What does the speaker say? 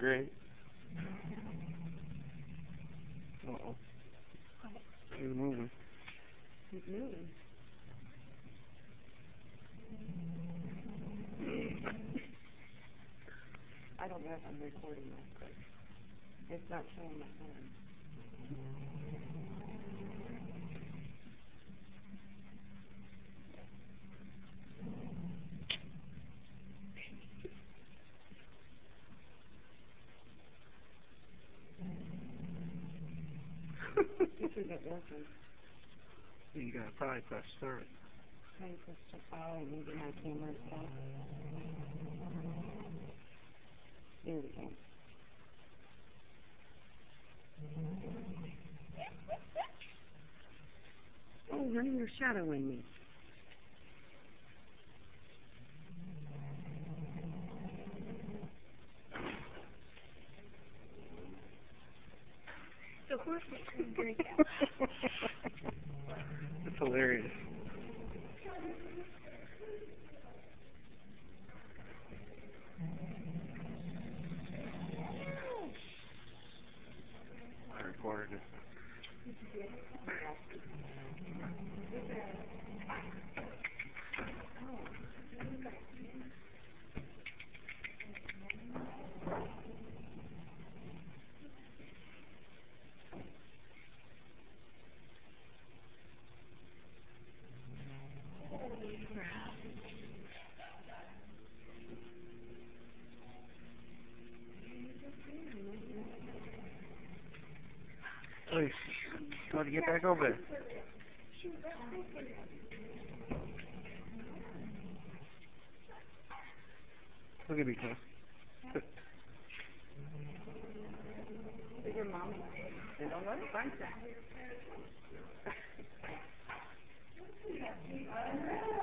great. Uh-oh. He's moving. He's moving. I don't know if I'm recording this, but it's not showing my phone. This isn't working. You gotta probably press start. Oh, maybe my camera's off. There we go. Oh, honey, you're shadowing me. The horse is going to drink out. It's hilarious. I recorded it. Please, you want to get back over there? Look at me, Kim. Is your mom? They don't let it find that.